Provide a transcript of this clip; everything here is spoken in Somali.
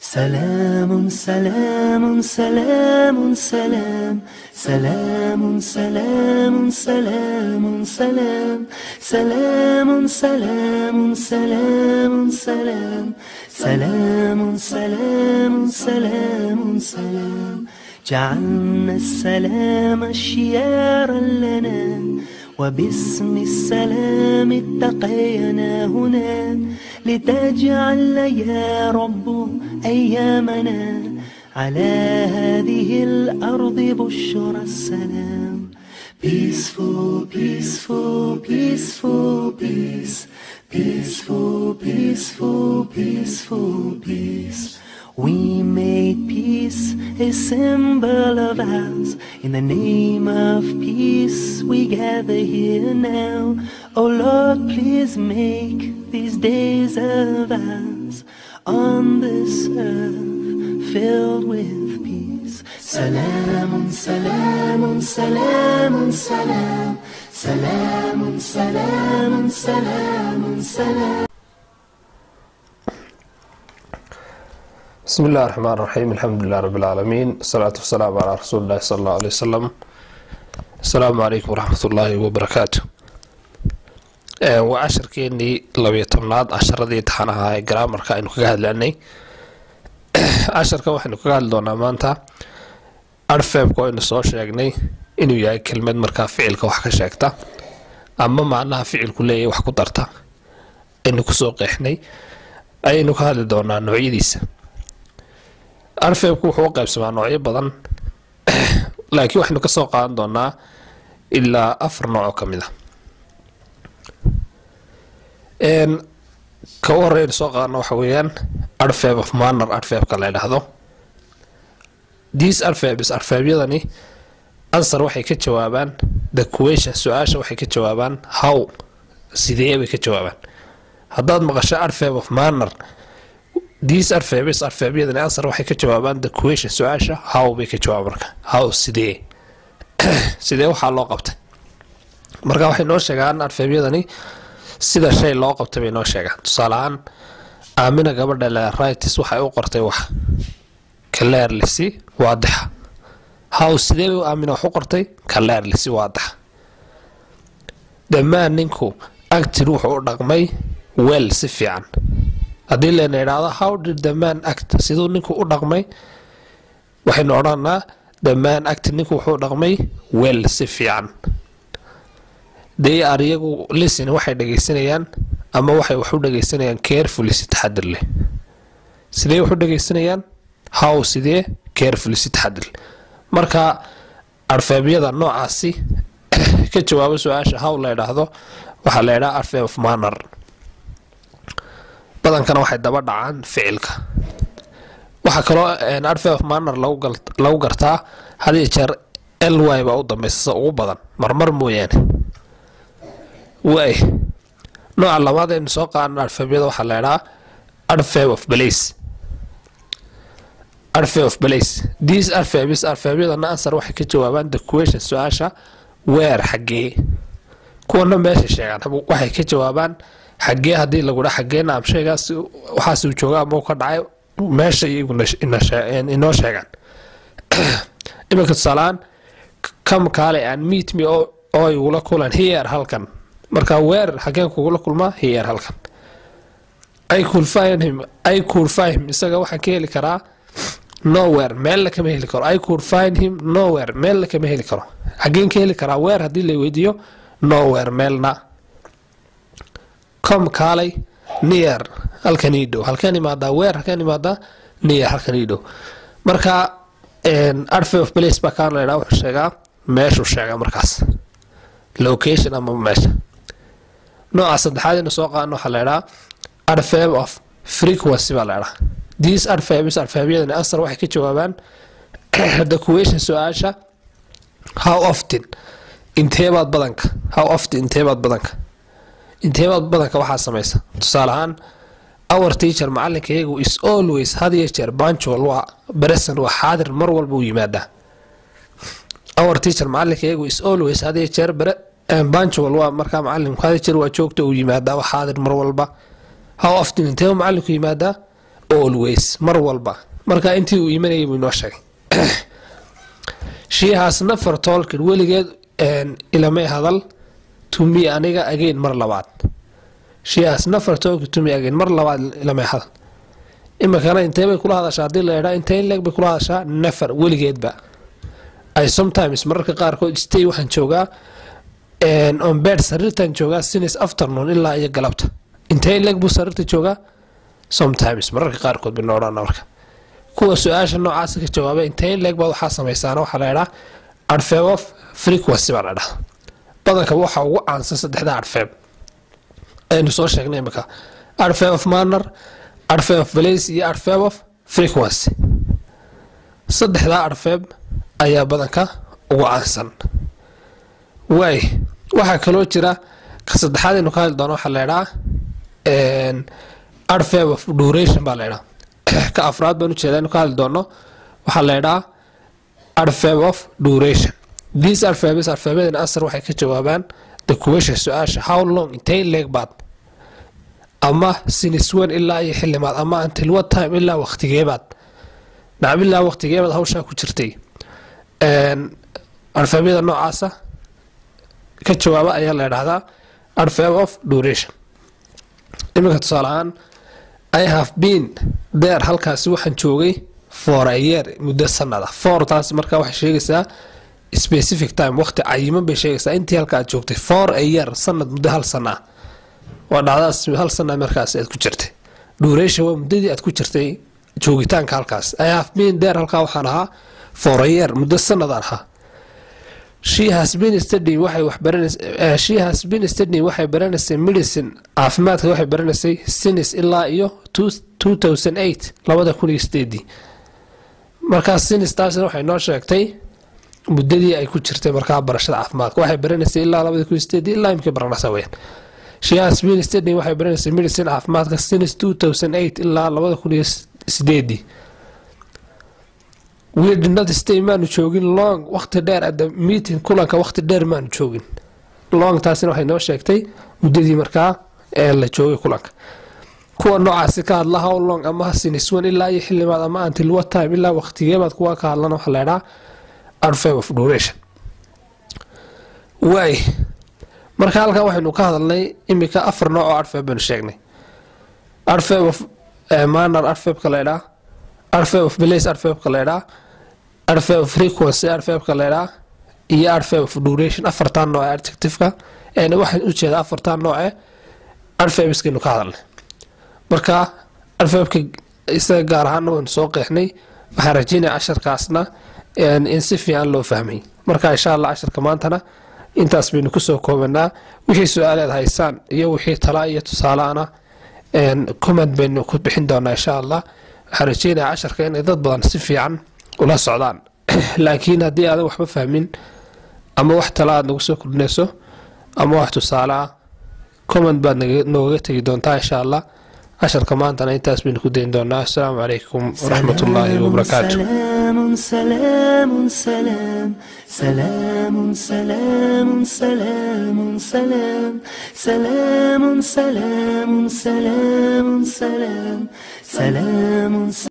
سلام سلام سلام سلام سلام سلام سلام سلام سلام سلام سلام سلام سلام سلام سلام سلام جعلنا السلام شيارا لنا وباسم السلام اتقينا هنا لتجعل يا رب أيامنا على هذه الأرض بشرى السلام. Peaceful, peaceful, peaceful, peace. Peaceful, peaceful, peaceful, peace. We made peace a symbol of ours. In the name of peace we gather here now. Oh Lord, please make these days of ours on this earth filled with peace. Salam, salam, salam, salam. Salam, salam, salam, salam. بسم الله الرحمن الرحيم. الحمد لله رب العالمين، الصلاة والسلام على رسول الله صلى الله عليه وسلم. السلام عليكم ورحمة الله وبركاته. وعشر كيني لو يتمناد عشر ذي تحناها جرامر كأنه كهاد لأني عشر كواحد كهاد لونا مانتا أرفع كوين الصوش يعني إنه ياي كلمة مركا فعل كوحك شاكتا أما معناها فعل كلية وحكو درتا إنه كسوق إحني أي إنه كهاد لونا نوعيديس arfeebku wuxuu u qaybsamaa noocyo badan laakiin waxaynu ka soo qaadan doonaa ilaa 4 nooc ka mid ah ka horreyn soo qaadana waxa weeyaan arfeeb of manner arfeebka la yiraahdo. These arfeebs arfeebyadani answer waxay ka jawaabaan the question su'aasha waxay ka jawaabaan how sidee bay ka jawaabaan. haddaad maqasho arfeeb of manner these arfeebs arfeebyadani answer waxay ka jawaabaan the question su'aasha how bay ka jawaab marka how sidee sidee waxa loo qabtay marka waxay noo sheegaan arfeebyadani sida shay loo qabtay bay noo sheegaan. tusaale ahaan aamina gabadha la writes waxay u qortay wax clearly si waadixa. how sidee aamina wax u qortay clearly si waadixa. dhammaan ninku acted wuxuu u dhaqmay well si fiican. haddii leena idhaahdo how did the man act siduu ninku u dhaqmay waxaynu odhanaa the man act ninku wuxuu dhaqmay well si fiican. they are iyagu listen waxay dhageysanayaan ama waxay wax u dhageysanayaan carefully si taxadir leh. sidee wax u dhageysanayaan how sidee carefully si taxadir leh. marka arfeebyada noocaasi ka jawaabo su'aasha how la idhaahdo waxa la idhaa arfeeb of manner. badankana waxay daba dhacaan ficilka. waxa kaloo arfeeb of manner lagu gartaa hadii jeer ly ba u dambaysa ugu badan marmar mooyaane. way nooca labaad ee soo qaadan arfeebyada waxa la yiraahdaa arfeeb of place. arfeeb of place these arfeebs arfeebyadana answer waxay ka jawaabaan the question su'aasha where xagee. kuwana meesha sheegaan waxay ka jawaabaan xagee hadii lagu dhax xageena am sheegaas waxa uu joogaa ama ka dhacay meesha iyaguna inoo sheegaan. imika salaan kam kale and meet me oo igula kulan here halkan. marka where xageen kugula kulmaa here halkan. I could find him isaga waxa ka heli karaa nowhere meel la kama heli karo. I could find him nowhere meel la kama heli karo. xageen ka heli karaa where hadii la weydiiyo nowhere meelna. come kaalay near halkan ii dhow. halkan imaada where halkan imaada near halkan ii dhow. marka arfeeb of place ba kaan la yiraahdo wuxuu sheegaa meeshu sheegaa markaas location ama meesha. nooca saddexaad ee soo qaadano waxa la yiraahdaa arfeeb of frequency ba la yiraahdaa. these arfeebs arfeebyadani answer waxay ka jawaabaan the question su'aasha how often inteebaad badanka. how often inteebaad badanka. inteebaad badanka waxa sameeysa. tusaale ahaan our teacher macallinkaygu is always had iyo jeer punctual waa present waa xaadir mar walba u yimaada. our teacher macallinkaygu is always had iyo jeer punctual waa marka macallinku had iyo jeer waa joogto u yimaada waa xaadir mar walba. how often intee macallinku yimaada always mar walba marka intii uu imanayay buu inoo sheegay she has never talked weligeed ilamay hadal to me aniga again mar labaad she has never talked to me again mar labaad ilamay hadal imakana intee bay kula hadashaa haddii la idhaa intee leeg bay kula hadashaa never weligeedba I sometimes mararka qaarkood stay waxaan joogaa on bed sariirtan joogaa since afternoon ilaa iyo galabta intee leeg buu sariirta joogaa sometimes mararka qaarkood bay noodhaan marka kuwa su-aasha noocaas ka jawaabay intee leeg baad waxaa samaysaana waxaa la idhaa adverb of frequency baa la dhahaa badanka waxa ugu caansan saddexda adverb aynu soo sheegnay imika adverb of manner adverb of place iyo adverb of frequency saddexda adverb ayaa badanka ugu caansan way waxaa kaloo jira ka saddexaad inuu ka hadli doono waxaa la idhaa adverb of duration baa la idhaa ka afraad baan ujeedaa inuu ka hadli doono waxaa la idhaa adverb of duration these adverbs adverbadan answer waxay ka jawaabaan the question su-aasha how long intay leeg baad ama since when ilaa iyo xilimaad ama until what time ilaa waqtigeebaad nacam ilaa waqtigeebaad hawshaa ku jirtay adverbada noocaasa ka jawaaba ayaa la idhaahdaa adverb of duration iminka tusaale ahaan I have been there halkaasi waxaan joogay for a year muddo sanada for taasi markaa waxay sheegaysaa specific time waqti cayiman bay sheegaysaa intii halka aad joogtay for a year sanad muddo hal sana waa dhacdaas hal sana markaas aad ku jirtay duration waa muddadii aad ku jirtay joogitaanka halkaas I have been there halkaa waxaan ahaa for a year muddo sanadaan ahaa she has been studying waxay baranaysay medicine caafimaadka waxay baranaysay since ilaa iyo 2008 markaas since taasina waxay noo sheegtay muddadii ay ku jirtay markaa barashada caafimaadka waxay baranaysay ilaa 2008 ilaa imkii baranaysa weeyaan she has been studying waxay baranaysay medicine caafimaadka since 2008 ilaa 2008 we did not stay maanu joogin long waqti dheer at the meeting kulanka waqti dheer maanu joogin long taasina waxay noo sheegtay muddadii markaa ee la joogay kulanka kuwa noocaasi ka hadla how long ama since when ilaa iyo xilimaad ama until what time ilaa waqtigeebaad kuwa ka hadlana waxaa la idhaa adverb of duration way marka halkan waxaynu ka hadalnay imika afar nooc oo adverb baynu sheegnay adverb of manner adverbka la idhaa adverb of place adverbka la idhaa adverb of frequency adverbka la idhaa iyo adverb of duration afartan nooc ee adjectiveka waxaan u jeedaa afartan nooc ee adverbskaynu ka hadalnay marka adverbka isaga gaar ahaan waan soo qeexnay waxaan rajaynaya casharkaasna in si fiican loo fahmay marka insha Allah casharka maantana intaas baynu ku soo koobanaa wixii su'aalaad haysaan iyo wixii tala iyo tusaalaana comment baynu ku bixin doonaa insha Allah waxaan rajaynaya casharka in dad badan si fiican ula socdaan laakiin haddii aad waxba fahmin ama wax tala aad nagu soo kordhinayso ama wax tusaale comment baad nooga tagi doontaa insha Allah casharka maantana intaas baynu ku dayn doonaa assalaamu calaykum waraxmatullaahi wabarakaatu سلام سلام سلام سلام سلام سلام سلام سلام سلام سلام سلام